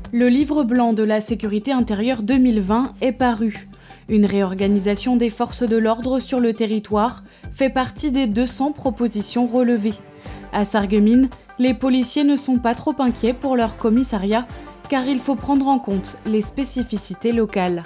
Le livre blanc de la sécurité intérieure 2020 est paru. Une réorganisation des forces de l'ordre sur le territoire fait partie des 200 propositions relevées. À Sarreguemines, les policiers ne sont pas trop inquiets pour leur commissariat, car il faut prendre en compte les spécificités locales.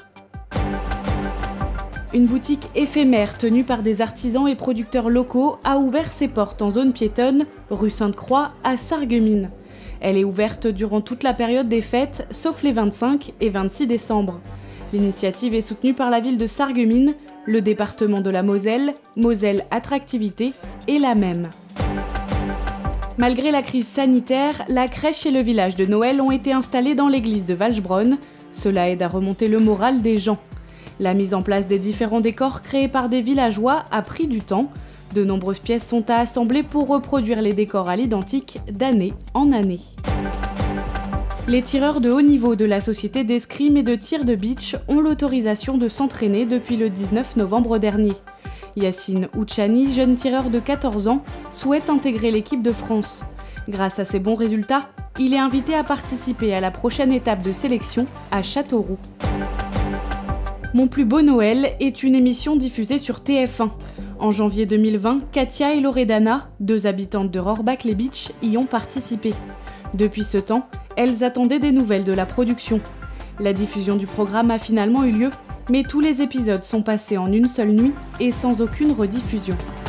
Une boutique éphémère tenue par des artisans et producteurs locaux a ouvert ses portes en zone piétonne, rue Sainte-Croix, à Sarreguemines. Elle est ouverte durant toute la période des fêtes, sauf les 25 et 26 décembre. L'initiative est soutenue par la ville de Sarreguemines, le département de la Moselle, Moselle Attractivité et la même. Malgré la crise sanitaire, la crèche et le village de Noël ont été installés dans l'église de Valsbronn. Cela aide à remonter le moral des gens. La mise en place des différents décors créés par des villageois a pris du temps. De nombreuses pièces sont à assembler pour reproduire les décors à l'identique d'année en année. Les tireurs de haut niveau de la société d'escrime et de tir de beach ont l'autorisation de s'entraîner depuis le 19 novembre dernier. Yacine Ouchani, jeune tireur de 14 ans, souhaite intégrer l'équipe de France. Grâce à ses bons résultats, il est invité à participer à la prochaine étape de sélection à Châteauroux. Mon plus beau Noël est une émission diffusée sur TF1. En janvier 2020, Katia et Loredana, deux habitantes de Rohrbach-les-Beach, y ont participé. Depuis ce temps, elles attendaient des nouvelles de la production. La diffusion du programme a finalement eu lieu, mais tous les épisodes sont passés en une seule nuit et sans aucune rediffusion.